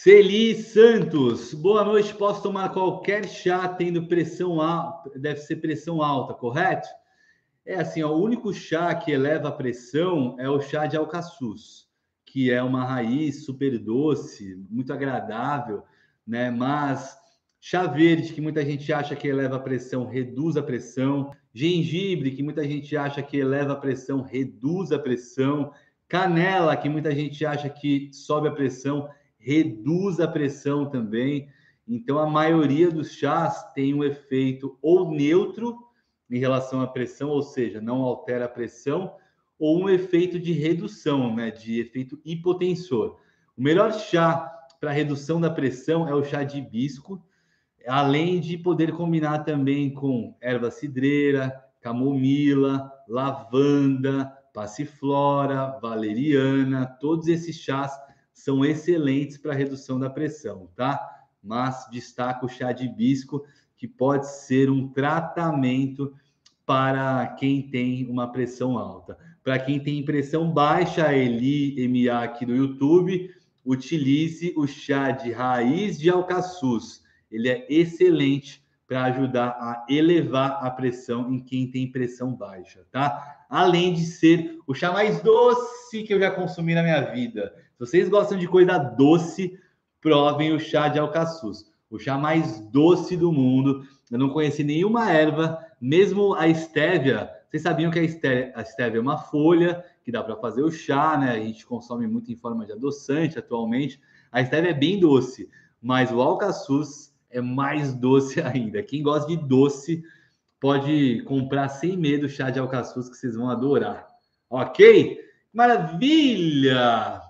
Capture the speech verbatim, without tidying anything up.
Celi Santos, boa noite. Posso tomar qualquer chá tendo pressão alta? Deve ser pressão alta, correto? É assim, ó, o único chá que eleva a pressão é o chá de alcaçuz, que é uma raiz super doce, muito agradável, né? Mas chá verde, que muita gente acha que eleva a pressão, reduz a pressão. Gengibre, que muita gente acha que eleva a pressão, reduz a pressão. Canela, que muita gente acha que sobe a pressão, reduz a pressão também. Então, a maioria dos chás tem um efeito ou neutro em relação à pressão, ou seja, não altera a pressão, ou um efeito de redução, né, de efeito hipotensor. O melhor chá para redução da pressão é o chá de hibisco, além de poder combinar também com erva cidreira, camomila, lavanda, passiflora, valeriana, todos esses chás são excelentes para redução da pressão, tá? Mas destaco o chá de hibisco, que pode ser um tratamento para quem tem uma pressão alta. Para quem tem pressão baixa, Eli M A aqui no YouTube, utilize o chá de raiz de alcaçuz. Ele é excelente para ajudar a elevar a pressão em quem tem pressão baixa, tá? Além de ser o chá mais doce que eu já consumi na minha vida. Se vocês gostam de coisa doce, provem o chá de alcaçuz. O chá mais doce do mundo. Eu não conheci nenhuma erva, mesmo a estévia. Vocês sabiam que a estévia, a estévia é uma folha que dá para fazer o chá, né? A gente consome muito em forma de adoçante atualmente. A estévia é bem doce, mas o alcaçuz é mais doce ainda. Quem gosta de doce pode comprar sem medo chá de alcaçuz, que vocês vão adorar. Ok? Maravilha!